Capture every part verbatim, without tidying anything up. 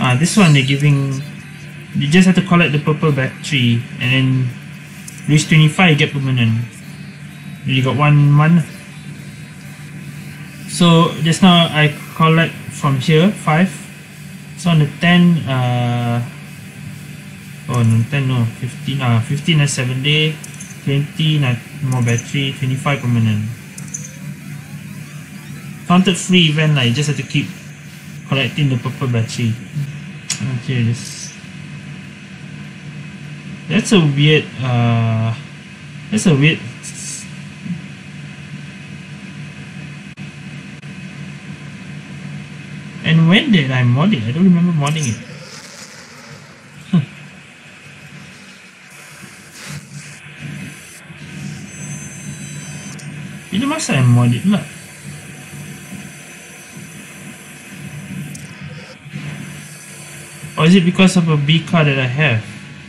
Ah, this one they're giving. You just have to collect the purple battery and then reach twenty-five, you get permanent. You got one month. So just now I collect from here five. So on the ten, uh, oh no, ten no, fifteen. Ah, uh, fifteen is seven day, twenty not more battery, twenty-five permanent. Counted free event, like you just have to keep collecting the purple battery. Okay, this that's a weird. Uh, that's a weird. And when did I mod it? I don't remember modding it. Huh. Bila masa I mod it lah? Or is it because of a B car that I have?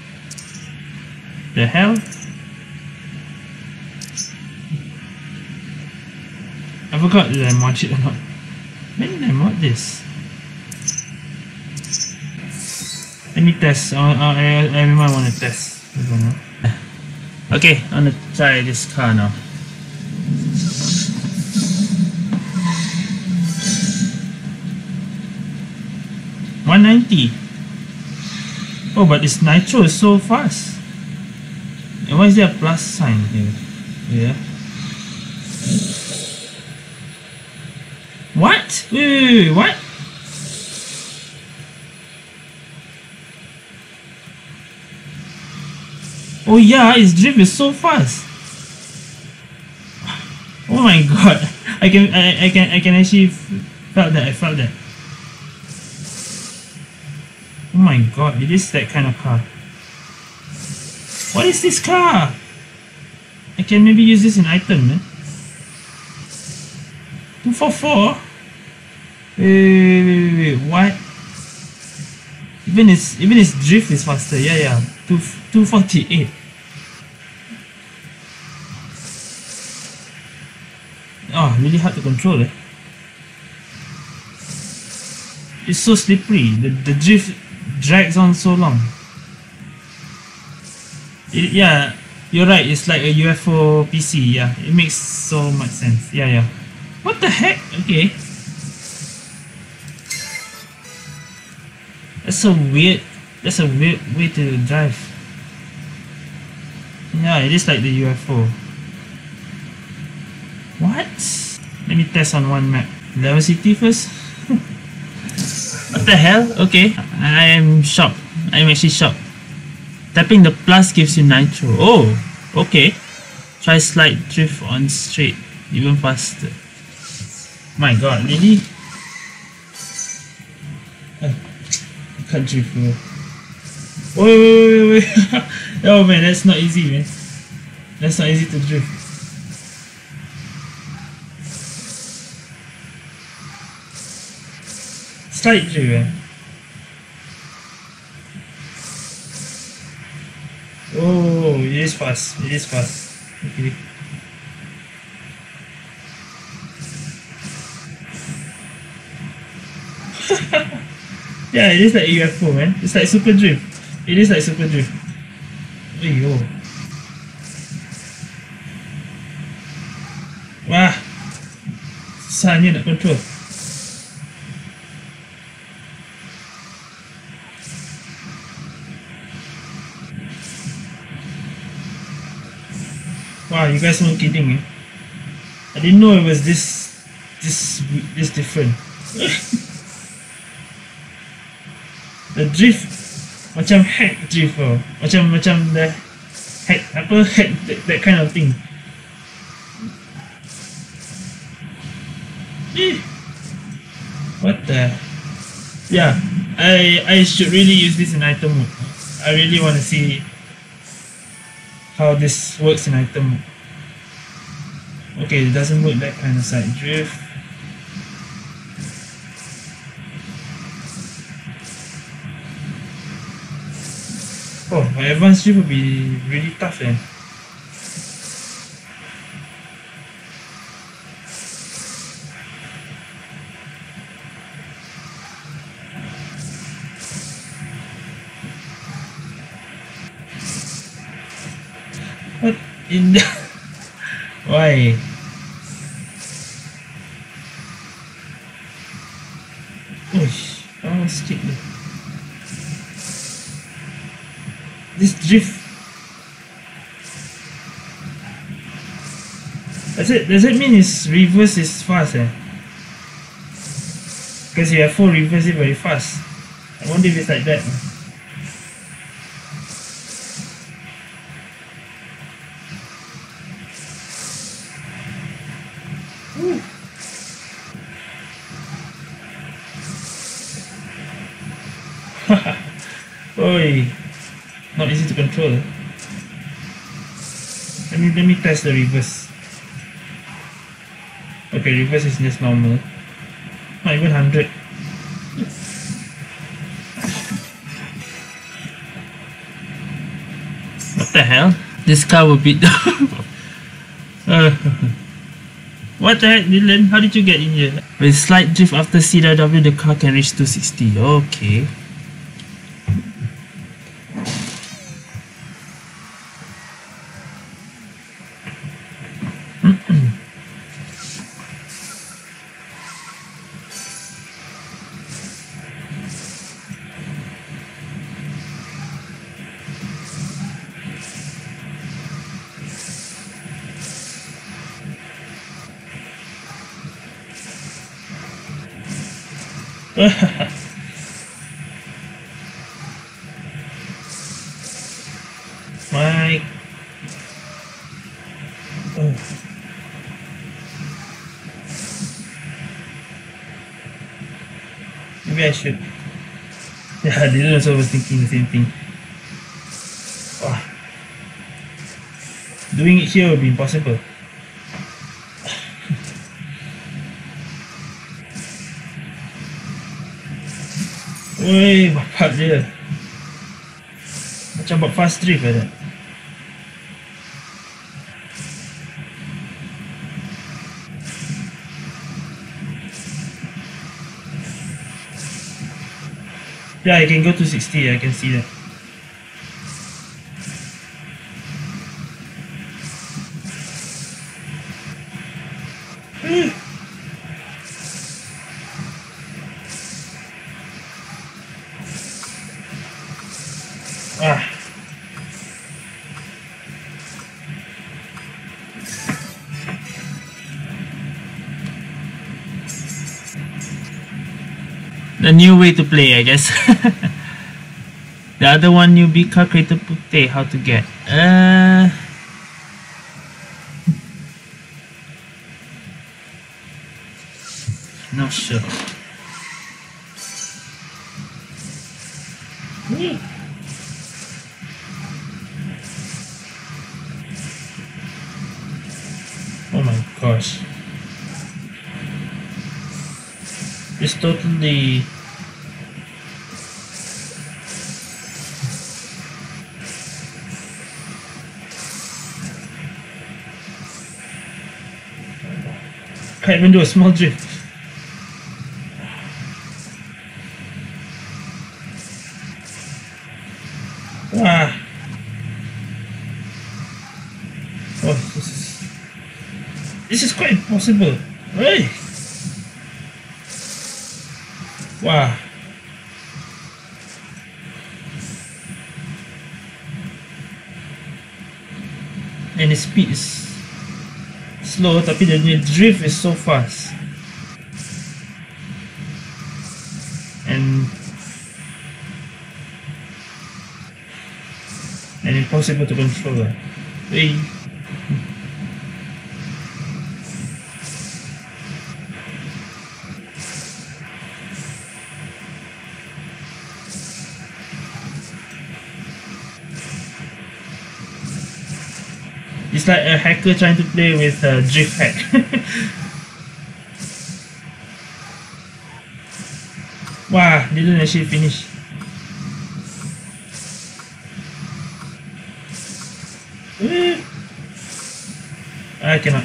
The hell? I forgot that I mod it or not. When did I mod this? Let me test. I, I, I might want to test. Okay, I'm gonna try this car now. one ninety. Oh, but this nitro is so fast. And why is there a plus sign here? Yeah. What? Wait, wait, wait, what? Oh yeah, its drift is so fast. Oh my god. I can I, I can I can actually felt that I felt that. Oh my god, it is that kind of car. What is this car? I can maybe use this in item, man. two forty-four? Wait, wait, wait, wait, what? Even its even its drift is faster. Yeah, yeah. Two two forty-eight. Oh, really hard to control, eh? It's so slippery. The the drift drags on so long. It, yeah, you're right. It's like a U F O P C. Yeah, it makes so much sense. Yeah, yeah. What the heck? Okay. That's a weird. That's a weird way to drive. Yeah, it is like the U F O. What? Let me test on one map. Level City first. What the hell? Okay, I am shocked. I'm actually shocked. Tapping the plus gives you nitro. Oh, okay. Try slide drift on straight, even faster. My god, really? I can't drift, bro. Wait, wait, wait, wait. Oh man, that's not easy, man. That's not easy to drift. Slide drift, man. Oh, it is fast. It is fast. Okay. Yeah, it is like U F O, man. It's like super drift. It is like super drift. Yo. Wah. Susahnya nak control. Wow, you guys weren't kidding, eh? I didn't know it was this, this, this different. The drift macam hack drift, oh. Macam macam the hack apa hack that, that kind of thing. Eh. What the? Yeah, I I should really use this in item mode. I really want to see how this works in item mode. Okay, it doesn't work that kind of side drift. Oh, my advanced drift will be really tough then. What in the... Why? Oish, I almost skipped it. This drift. Does it, does it mean its reverse is fast eh? Because you have four reverse it very fast. I wonder if it's like that. Ooh. Oi, not easy to control. Let me let me test the reverse. Okay, reverse is just normal. Not even hundred. What the hell? This car will beat. uh, What the heck, Dylan? How did you get in here? With slight drift after C W W, the car can reach two sixty. Okay. My oh. Maybe I should. Yeah, Dylan also was thinking the same thing. Oh. Doing it here would be impossible. Woi, bapak dia macam buat fast drift ada. Yeah, I can go to sixty, I can see that. Ah. The new way to play, I guess. The other one, new big car creator pute, how to get? Uh, not sure. Yeah. Oh my gosh. It's totally can't even do a small drift. Ah. Oh, this is this is quite impossible. Right? Wow. And the speed is slow, tapi the drift is so fast. And and impossible to control. Hey. It's like a hacker trying to play with a drift hack. Wow, didn't actually finish. I cannot.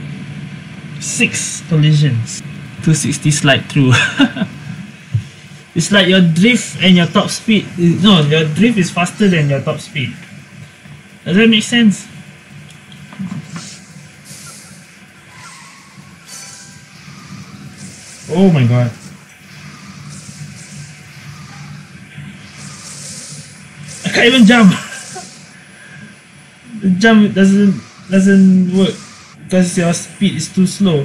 Six collisions. two sixty slide through. It's like your drift and your top speed. No, your drift is faster than your top speed. Does that make sense? Oh my god. I can't even jump. The jump doesn't doesn't work because your speed is too slow.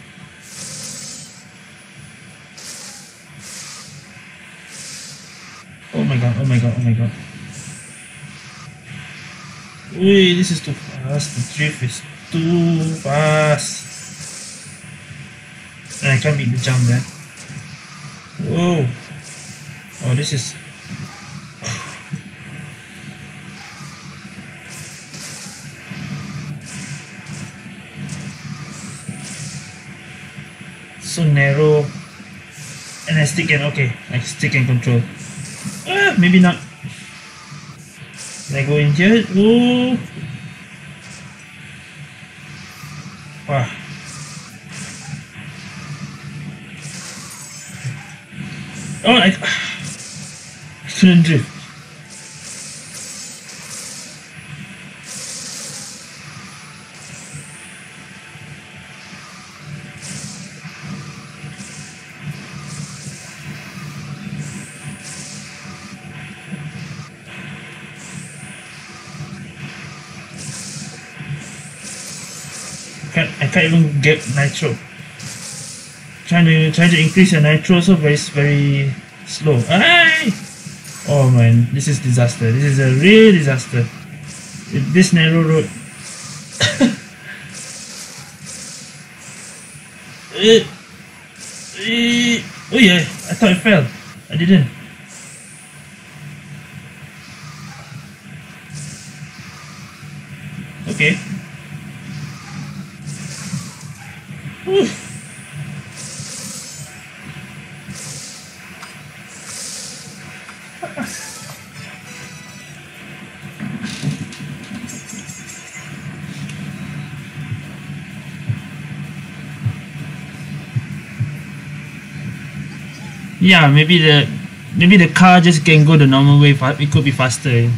Oh my god, oh my god, oh my god. Wait, this is too fast. The drift is too fast. And I can't beat the jump there. Whoa. Oh, this is... so narrow. And I still can... Okay, I still can control. Ah, maybe not. Can I go in here? Oh! Wow. Oh, I, I couldn't drift. Can't, I can't even get nitro. Trying to trying to increase your nitro, so very very slow. Aye! Oh man, this is disaster. This is a real disaster. With this narrow road. uh, uh, oh yeah, I thought it fell. I didn't. Okay. Oof. Yeah, maybe the maybe the car just can go the normal way. It could be faster.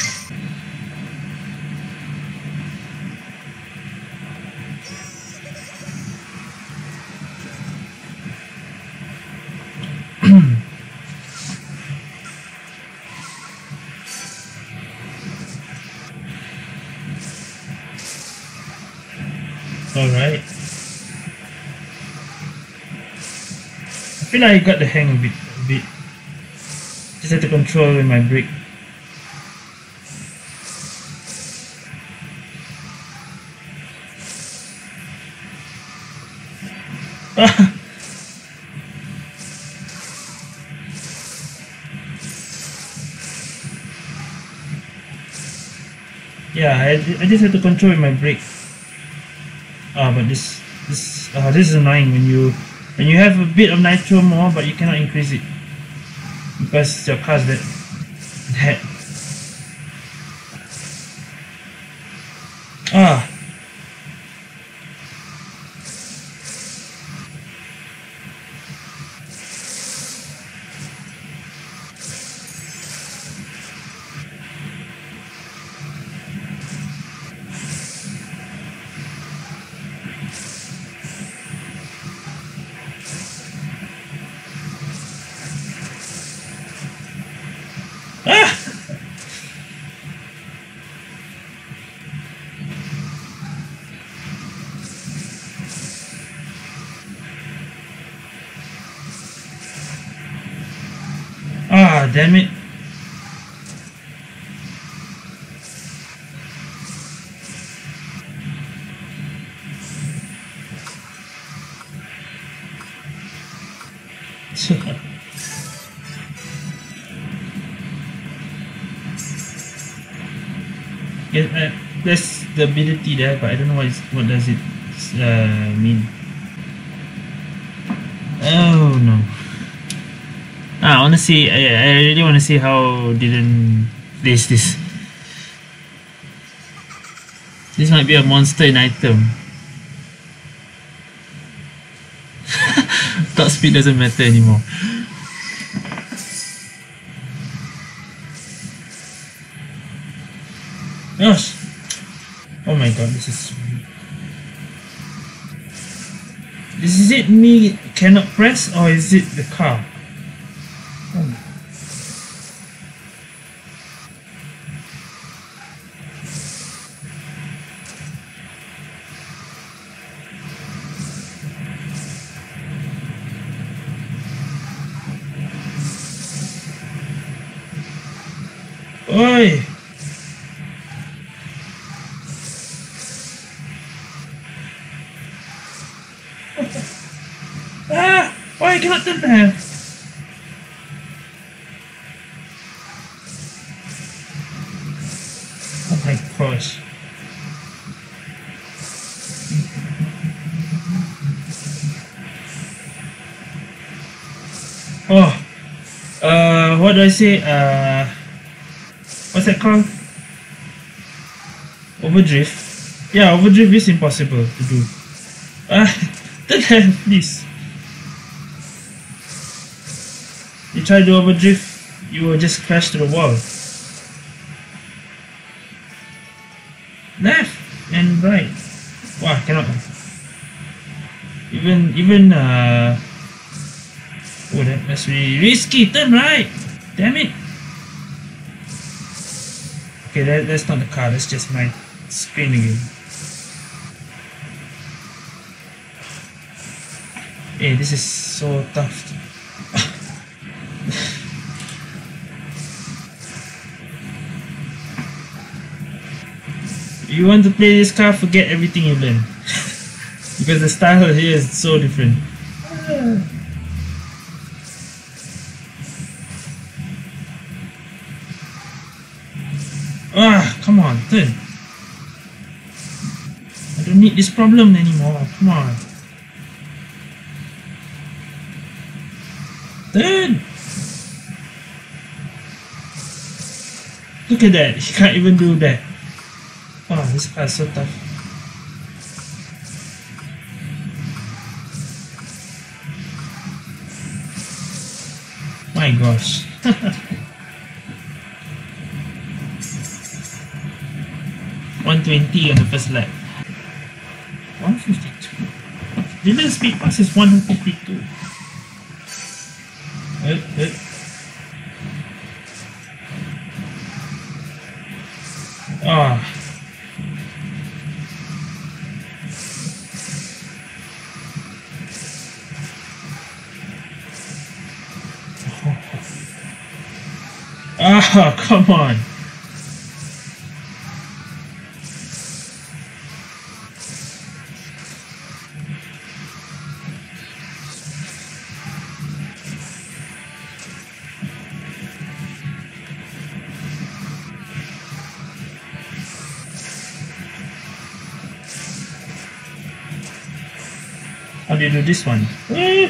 All right. I feel like I got the hang of it a bit. Just have to control with my brake. Yeah, I, I just have to control with my brake. Ah, but this this uh, this is annoying when you when you have a bit of nitro more, but you cannot increase it because your car's that that. Ah. Ah, damn it. Yeah, uh, there's the ability there, but I don't know what, is, what does it uh, mean. Oh no. Ah, I wanna see. I, I really wanna see how didn't place this. This might be a monster in item. Top speed doesn't matter anymore. my god, this is... Is it me cannot press or is it the car? Oh. Oi! Ah! Why I cannot turn back? Oh my gosh. Oh, uh, what do I say? Uh, what's that called? Overdrift. Yeah, overdrift is impossible to do. Ah, the hell, please. You try to overdrift, you will just crash to the wall. Left and right. Wow, cannot. Even even uh. Oh, that must be risky. Turn right. Damn it. Okay, that, that's not the car. That's just my screen again. Hey, this is so tough. You want to play this car, forget everything you learned. Because the style here is so different. Ah, come on, turn. I don't need this problem anymore. Come on. Turn. Look at that. He can't even do that. Wow, this car is so tough. My gosh. one twenty on the first lap. one fifty-two. Dealer speed pass is one fifty-two. Good, good. Ah. Ah, come on. How do you do this one? Eh.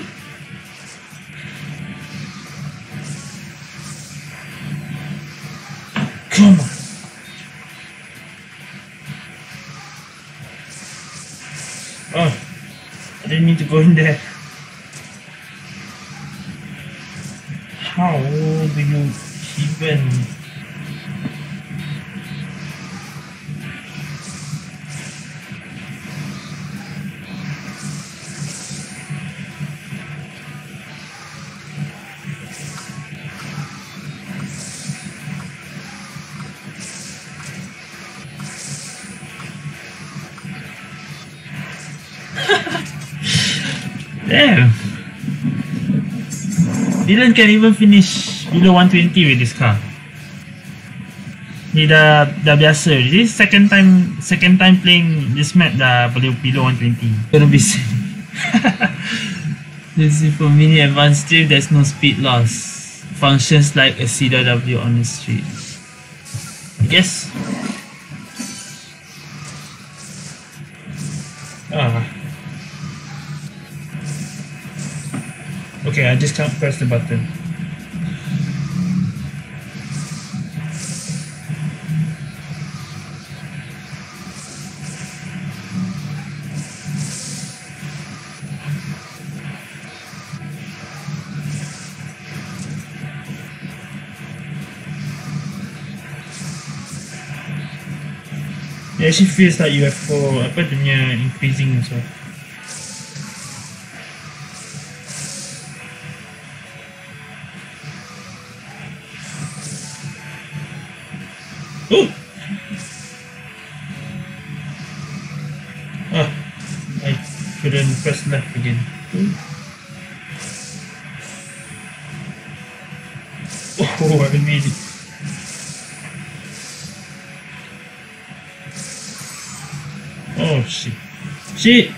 Come on. Oh, I didn't mean to go in there. How do you even... Damn! Dylan can even finish below one twenty with this car. Ni dah dah biasa. This second time second time playing this map dah boleh below one twenty. Gonna be silly. This is for mini advanced drift. There's no speed loss. Functions like a C W on the street. I guess. Ah. Okay, I just can't press the button. It actually feels like U F O. Apa dia punya increasing also. Oh! Ah, I couldn't press left again. Oh, I made it. Oh shit. Shit!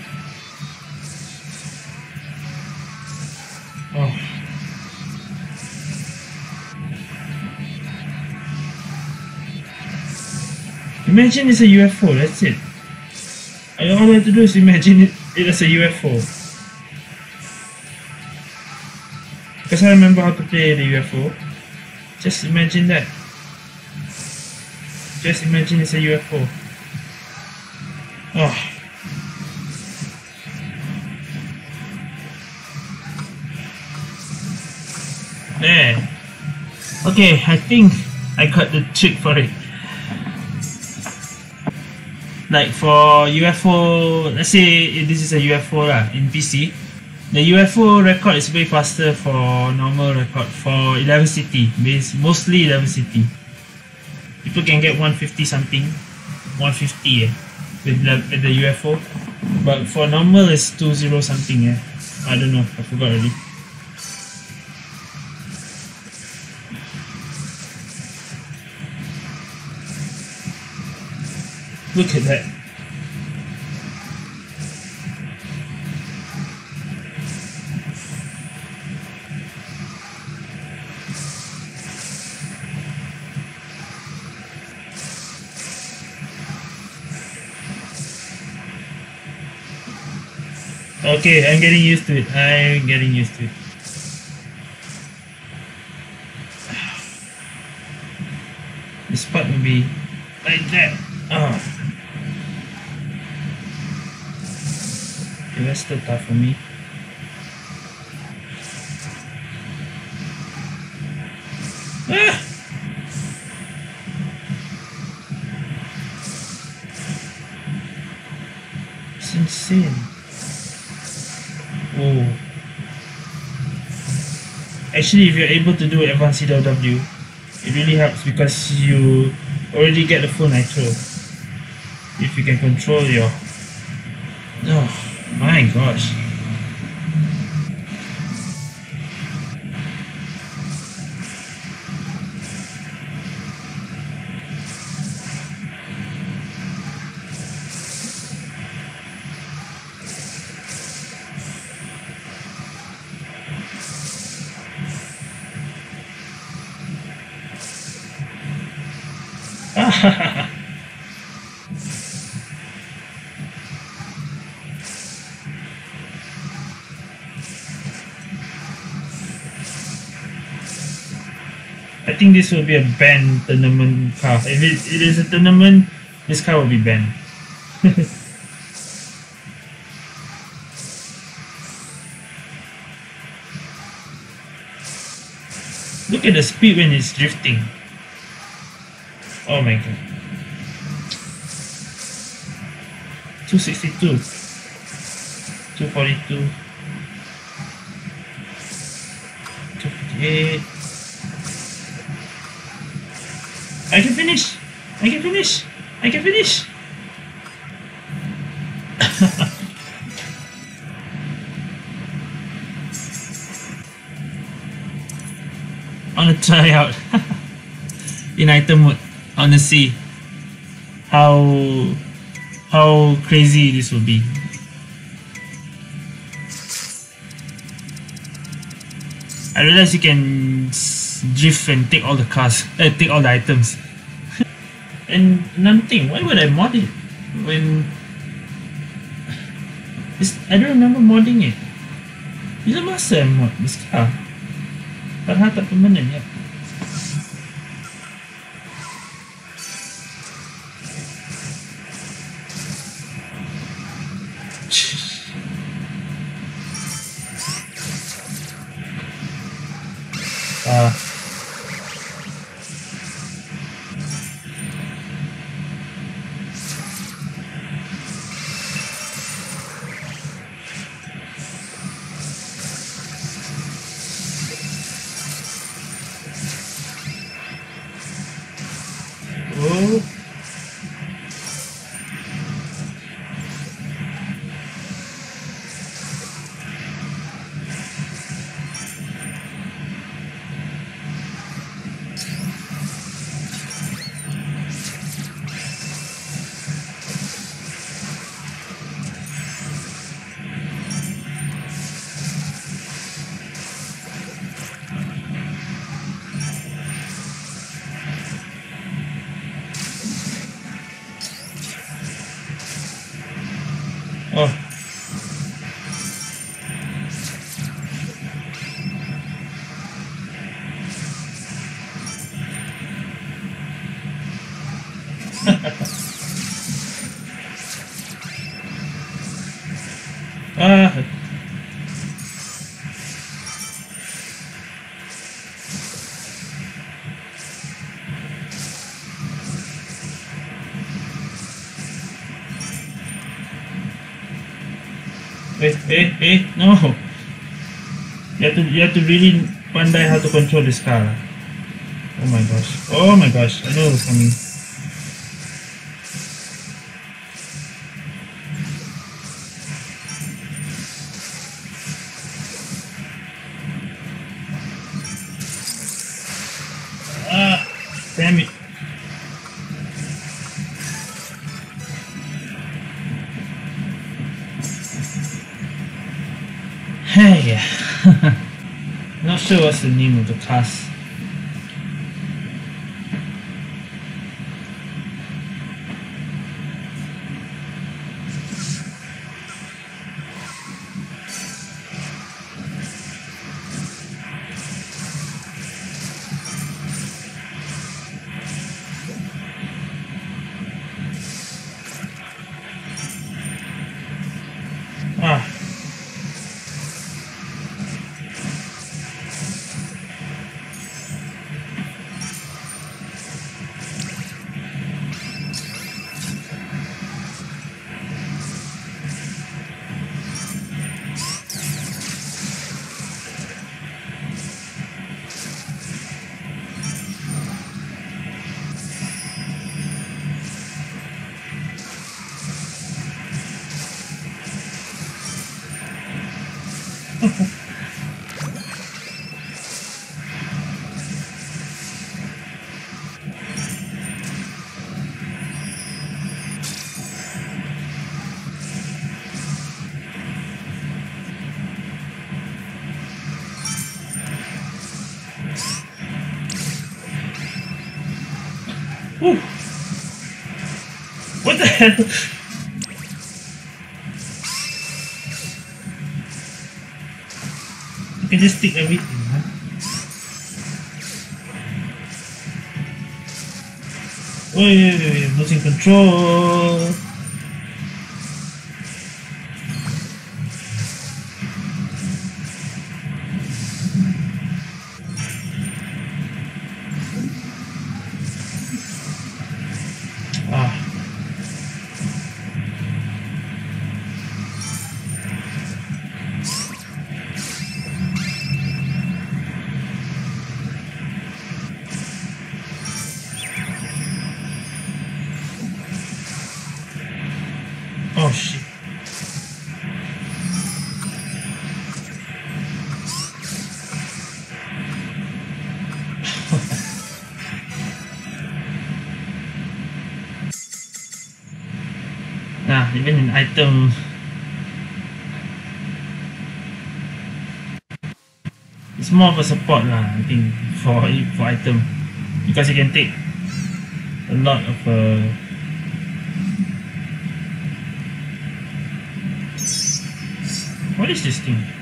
Oh. Imagine it's a U F O, that's it. All I have to do is imagine it, it as a U F O. Because I remember how to play the U F O. Just imagine that. Just imagine it's a U F O. Oh. There. Okay, I think I got the trick for it. Like for U F O, let's say this is a U F O lah in P C. The U F O record is way faster for normal record for eleven city, mostly eleven city. People can get one fifty something, one fifty eh, with the, with the U F O. But for normal it's two zero something eh. I don't know, I forgot already. Look at that. Okay, I'm getting used to it. I'm getting used to it. This part will be like that. Oh. Okay, that's still tough for me. Ah! It's insane. Oh. Actually, if you're able to do advanced C W W, it really helps because you already get the full nitro. If you can control your... Oh my gosh. I think this will be a banned tournament car. If it, it is a tournament, this car will be banned. Look at the speed when it's drifting. Oh my god. two sixty-two. two forty-two. two fifty-eight. I can finish! I can finish! I can finish! I wanna try out in item mode. I wanna see how how crazy this will be. I realize you can drift and take all the cars, uh, take all the items. And another thing, why would I mod it when it's, I don't remember modding it. Bila masa I mod this car? Padahal tak permanent ya. Ah. Hey, hey, hey, no! You have to, you have to really pandai how to control this car. Oh my gosh. Oh my gosh. I know it's coming. Ah, damn it. Hey, not sure what's the name of the class. Ah. Whew. What the hell? You can just stick everything, huh? Wait, wait, wait, wait, losing control. Ah. Oh shit. Nah, even an item. It's more of a support lah, I think, for for item. Because you can take a lot of uh, what is this thing?